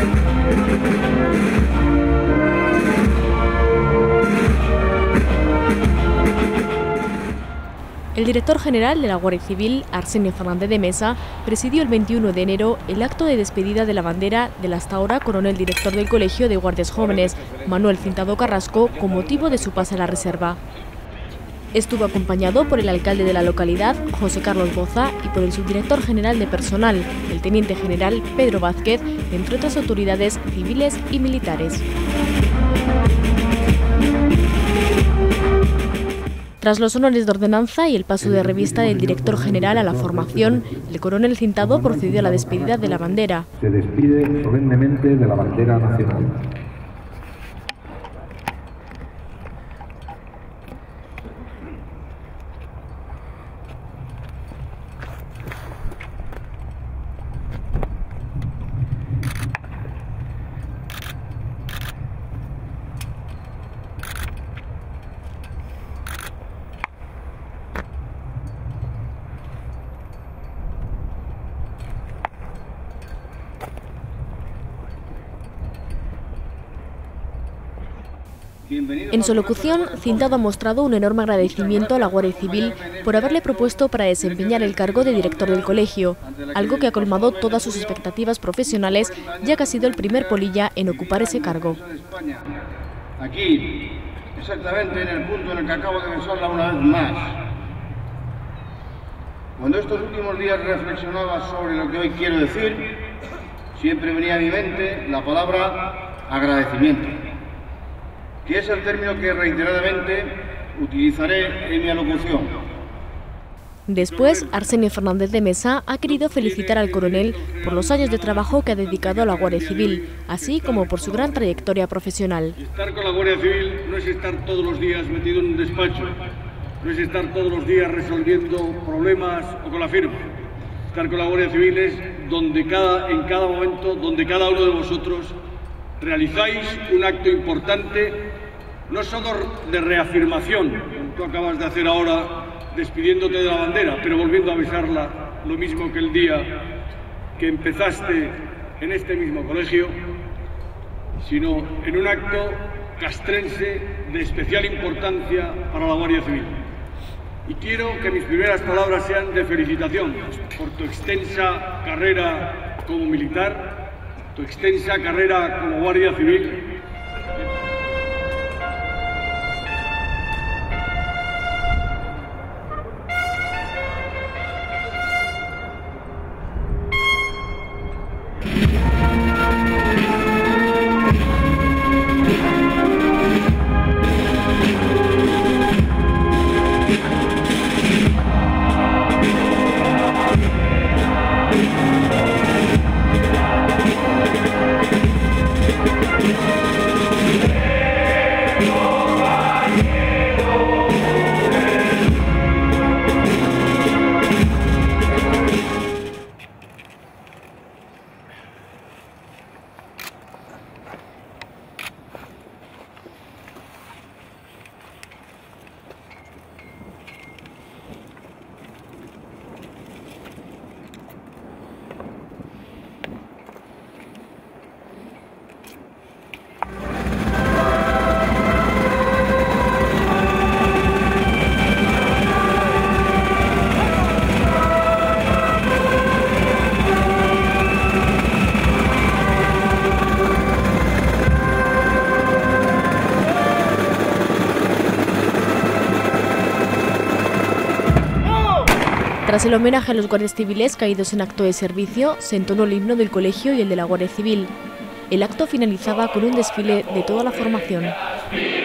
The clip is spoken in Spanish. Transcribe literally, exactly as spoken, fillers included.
El director general de la Guardia Civil, Arsenio Fernández de Mesa, presidió el veintiuno de enero el acto de despedida de la bandera del hasta ahora coronel director del Colegio de Guardias Jóvenes, Manuel Cintado Carrasco, con motivo de su pase a la reserva. Estuvo acompañado por el alcalde de la localidad, José Carlos Boza, y por el subdirector general de personal, el teniente general Pedro Vázquez, entre otras autoridades civiles y militares. Tras los honores de ordenanza y el paso de revista del director general a la formación, el coronel Cintado procedió a la despedida de la bandera. Se despide solemnemente de la bandera nacional. En su locución, Cintado ha mostrado un enorme agradecimiento a la Guardia Civil por haberle propuesto para desempeñar el cargo de director del colegio, algo que ha colmado todas sus expectativas profesionales, ya que ha sido el primer polilla en ocupar ese cargo. Aquí, exactamente en el punto en el que acabo de besarla una vez más. Cuando estos últimos días reflexionaba sobre lo que hoy quiero decir, siempre venía a mi mente la palabra agradecimiento, que es el término que reiteradamente utilizaré en mi alocución. Después, Arsenio Fernández de Mesa ha querido felicitar al coronel por los años de trabajo que ha dedicado a la Guardia Civil, así como por su gran trayectoria profesional. Estar con la Guardia Civil no es estar todos los días metido en un despacho, no es estar todos los días resolviendo problemas o con la firma. Estar con la Guardia Civil es donde cada, en cada momento, donde cada uno de vosotros realizáis un acto importante, no solo de reafirmación, como tú acabas de hacer ahora despidiéndote de la bandera, pero volviendo a besarla, lo mismo que el día que empezaste en este mismo colegio, sino en un acto castrense de especial importancia para la Guardia Civil. Y quiero que mis primeras palabras sean de felicitación por tu extensa carrera como militar, tu extensa carrera como Guardia Civil. Tras el homenaje a los guardias civiles caídos en acto de servicio, se entonó el himno del colegio y el de la Guardia Civil. El acto finalizaba con un desfile de toda la formación.